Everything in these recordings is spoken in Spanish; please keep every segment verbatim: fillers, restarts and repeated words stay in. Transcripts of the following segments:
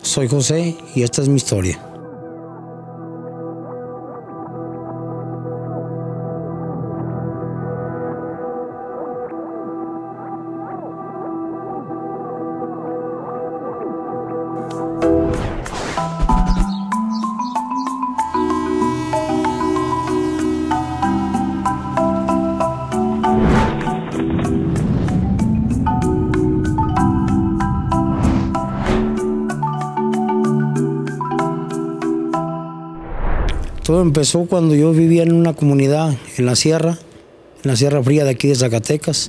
Soy José y esta es mi historia. Todo empezó cuando yo vivía en una comunidad en la sierra, en la Sierra Fría de aquí de Zacatecas.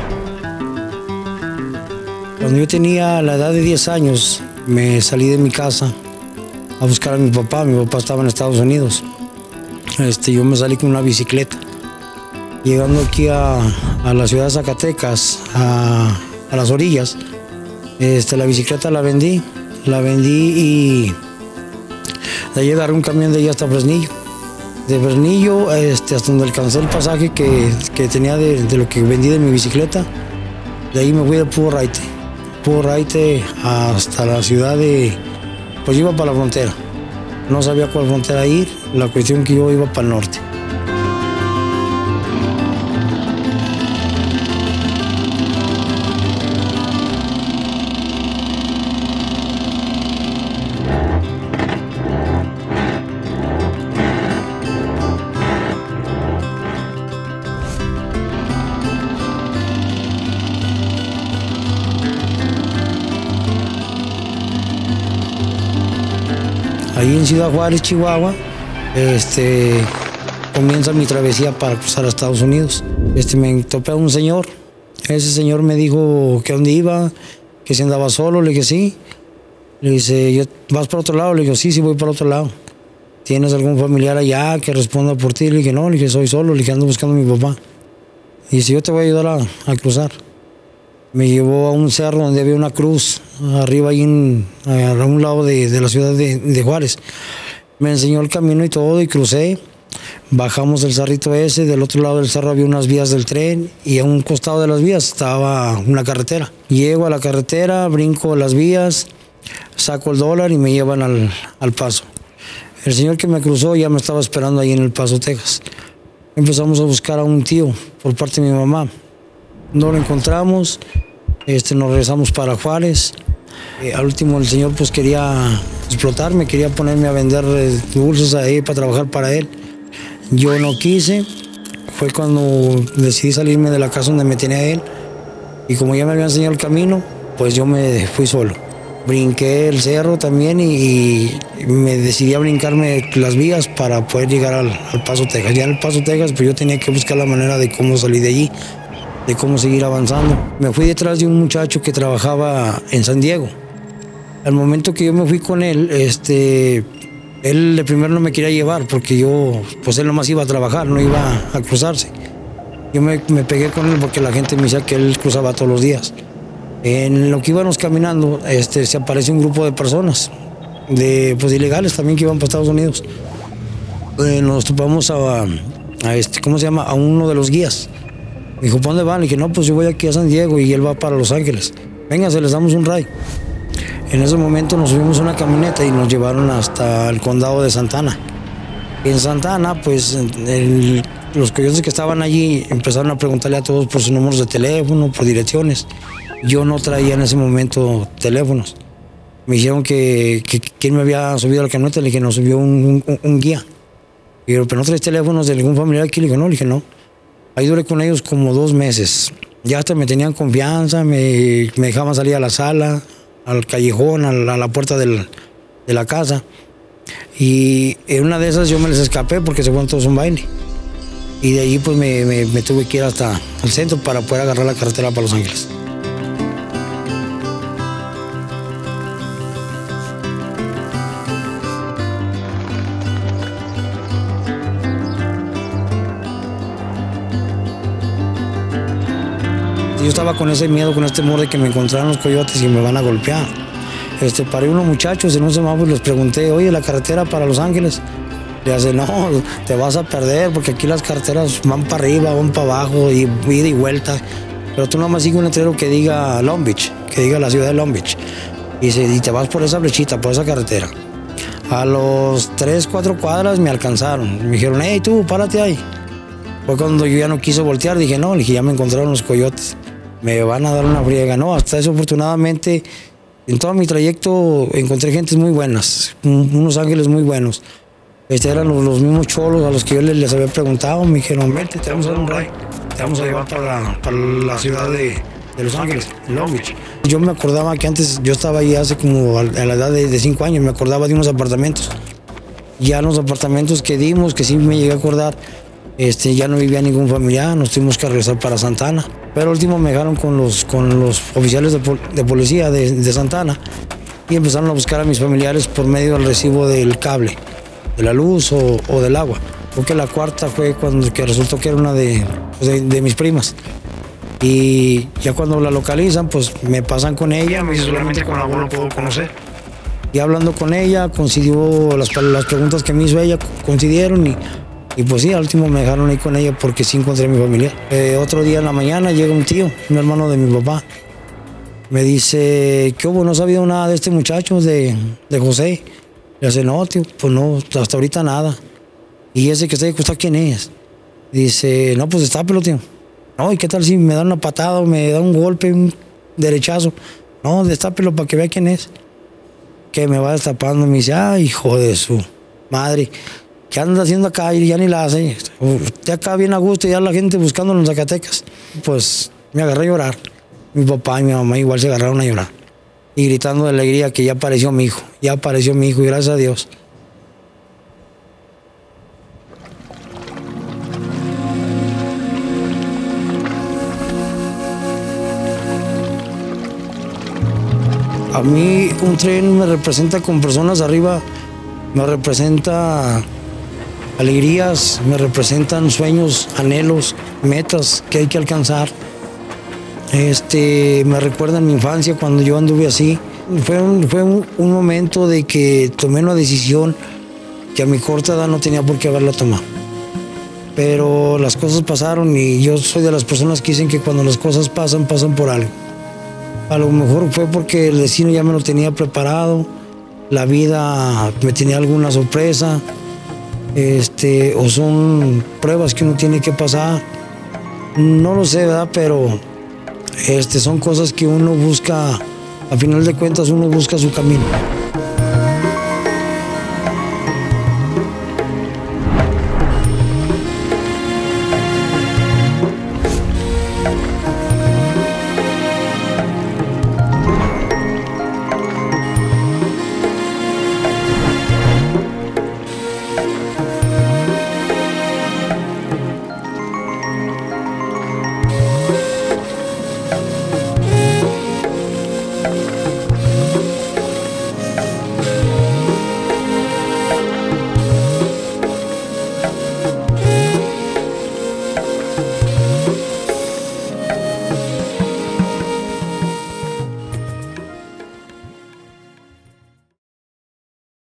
Cuando yo tenía la edad de diez años, me salí de mi casa a buscar a mi papá. Mi papá estaba en Estados Unidos. Este, yo me salí con una bicicleta. Llegando aquí a, a la ciudad de Zacatecas, a, a las orillas, este, la bicicleta la vendí, la vendí y de ahí agarré un camión de allá hasta Fresnillo. De Fresnillo este, hasta donde alcancé el pasaje que, que tenía de, de lo que vendí de mi bicicleta. De ahí me fui de puro raite. Puro raite hasta la ciudad de... Pues iba para la frontera. No sabía cuál frontera ir. La cuestión que yo iba para el norte. Ahí en Ciudad Juárez, Chihuahua, este, comienza mi travesía para cruzar a Estados Unidos. Este, me topé a un señor. Ese señor me dijo que dónde iba, que si andaba solo. Le dije sí. Le dice, ¿yo, ¿vas para otro lado? Le digo, sí, sí voy para otro lado. ¿Tienes algún familiar allá que responda por ti? Le dije, no, le dije, soy solo. Le dije, ando buscando a mi papá. Y dice, yo te voy a ayudar a, a cruzar. Me llevó a un cerro donde había una cruz, arriba ahí en, a un lado de, de la ciudad de, de Juárez. Me enseñó el camino y todo y crucé. Bajamos el cerrito ese, del otro lado del cerro había unas vías del tren y a un costado de las vías estaba una carretera. Llego a la carretera, brinco las vías, saco el dólar y me llevan al, al Paso. El señor que me cruzó ya me estaba esperando ahí en El Paso, Texas. Empezamos a buscar a un tío por parte de mi mamá. No lo encontramos, este, nos regresamos para Juárez. Eh, al último el señor pues quería explotarme, quería ponerme a vender eh, dulces ahí para trabajar para él. Yo no quise, fue cuando decidí salirme de la casa donde me tenía él. Y como ya me había enseñado el camino, pues yo me fui solo. Brinqué el cerro también y, y me decidí a brincarme las vías para poder llegar al, al Paso, Texas. Ya en El Paso, Texas, pues yo tenía que buscar la manera de cómo salir de allí, de cómo seguir avanzando. Me fui detrás de un muchacho que trabajaba en San Diego. Al momento que yo me fui con él, este, él de primero no me quería llevar porque yo, pues él nomás iba a trabajar, no iba a cruzarse. Yo me, me pegué con él porque la gente me decía que él cruzaba todos los días. En lo que íbamos caminando, este, se aparece un grupo de personas, de, pues ilegales también que iban para Estados Unidos. Eh, nos topamos a, a este, ¿cómo se llama? A uno de los guías. Me dijo, ¿para dónde van? Le dije, no, pues yo voy aquí a San Diego y él va para Los Ángeles. Vénganse, les damos un ride. En ese momento nos subimos a una camioneta y nos llevaron hasta el condado de Santa Ana. En Santa Ana, pues el, los coyotes que estaban allí empezaron a preguntarle a todos por sus números de teléfono, por direcciones. Yo no traía en ese momento teléfonos. Me dijeron que, que quién me había subido a la camioneta. Le dije, nos subió un, un, un guía. Y yo, ¿pero no traes teléfonos de algún familiar aquí? Le dije, no, le dije, no. Ahí duré con ellos como dos meses. Ya hasta me tenían confianza, me, me dejaban salir a la sala, al callejón, a la, a la puerta del, de la casa. Y en una de esas yo me les escapé porque se fueron todos a un baile. Y de ahí pues me, me, me tuve que ir hasta el centro para poder agarrar la carretera para Los Ángeles. Yo estaba con ese miedo, con este temor de que me encontraran los coyotes y me van a golpear. Este, paré unos muchachos en un semáforo y les pregunté, oye, ¿la carretera para Los Ángeles? Le hace, no, te vas a perder porque aquí las carreteras van para arriba, van para abajo, y ida y vuelta. Pero tú nada más sigue un letrero que diga Long Beach, que diga la ciudad de Long Beach. Y, dice, y te vas por esa flechita, por esa carretera. A los tres, cuatro cuadras me alcanzaron. Me dijeron, hey, tú, párate ahí. Fue cuando yo ya no quise voltear. Dije, no, dije, ya me encontraron los coyotes. Me van a dar una friega. No, hasta eso, afortunadamente, en todo mi trayecto encontré gentes muy buenas, unos ángeles muy buenos. Este, eran los, los mismos cholos a los que yo les, les había preguntado. Me dijeron, vete, te vamos a dar un ride. Te vamos a llevar para la, para la ciudad de, de Los Ángeles, Long Beach. Yo me acordaba que antes, yo estaba ahí hace como a la edad de, de cinco años, me acordaba de unos apartamentos. Ya los apartamentos que dimos, que sí me llegué a acordar, este, ya no vivía ningún familiar, nos tuvimos que regresar para Santa Ana. Pero al último me dejaron con los, con los oficiales de, pol de policía de, de Santa Ana y empezaron a buscar a mis familiares por medio del recibo del cable, de la luz o, o del agua. Porque la cuarta fue cuando que resultó que era una de, de, de mis primas. Y ya cuando la localizan, pues me pasan con ella, me dice solamente con la abuela lo puedo conocer. Y hablando con ella, coincidió, las, las preguntas que me hizo ella coincidieron y, y pues sí, al último me dejaron ahí con ella porque sí encontré a mi familia. Eh, otro día en la mañana llega un tío, un hermano de mi papá. Me dice, ¿qué hubo? ¿No has sabido nada de este muchacho, de, de José? Le dice, no, tío, pues no, hasta ahorita nada. ¿Y ese que está ahí, quién es? Dice, no, pues destápelo, tío. No, ¿y qué tal si me da una patada o me da un golpe, un derechazo? No, destápelo para que vea quién es. Que me va destapando, me dice, ay, hijo de su madre, ¿qué anda haciendo acá? Y ya ni la hace. Usted acá bien a gusto y ya la gente buscándolo en Zacatecas. Pues me agarré a llorar. Mi papá y mi mamá igual se agarraron a llorar. Y gritando de alegría que ya apareció mi hijo, ya apareció mi hijo y gracias a Dios. A mí un tren me representa con personas arriba, me representa alegrías, me representan sueños, anhelos, metas que hay que alcanzar. Este, me recuerda en mi infancia cuando yo anduve así. Fue, un, fue un, un momento de que tomé una decisión que a mi corta edad no tenía por qué haberla tomado. Pero las cosas pasaron y yo soy de las personas que dicen que cuando las cosas pasan, pasan por algo. A lo mejor fue porque el destino ya me lo tenía preparado, la vida me tenía alguna sorpresa, este, o son pruebas que uno tiene que pasar. No lo sé, ¿verdad? Pero este, son cosas que uno busca, a final de cuentas uno busca su camino.